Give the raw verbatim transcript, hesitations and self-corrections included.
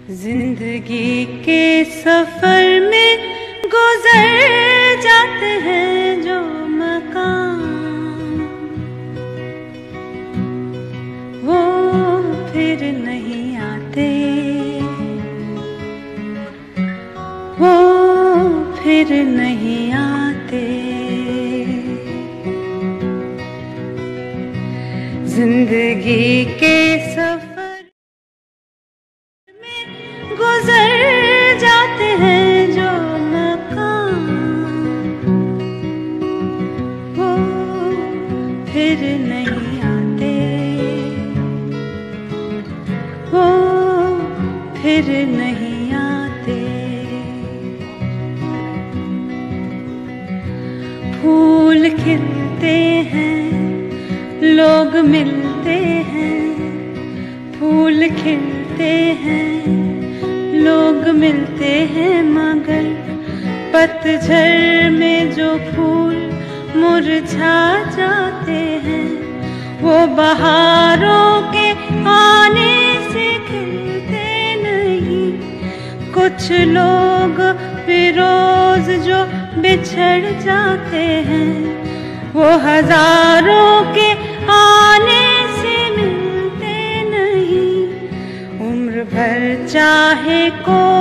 जिंदगी के सफर में गुजर जाते हैं जो मकाम, वो फिर नहीं आते, वो फिर नहीं आते। जिंदगी के सफर गुजर जाते हैं जो मकाम, वो फिर नहीं आते, वो फिर नहीं आते। फूल खिलते हैं, लोग मिलते हैं, फूल खिलते हैं, लोग मिलते हैं, मगर पतझड़ में जो फूल मुरझा जाते हैं, वो बहारों के आने से खिलते नहीं। कुछ लोग फिरोज जो बिछड़ जाते हैं, वो हजारों के आने से मिलते नहीं। उम्र भर चाहे को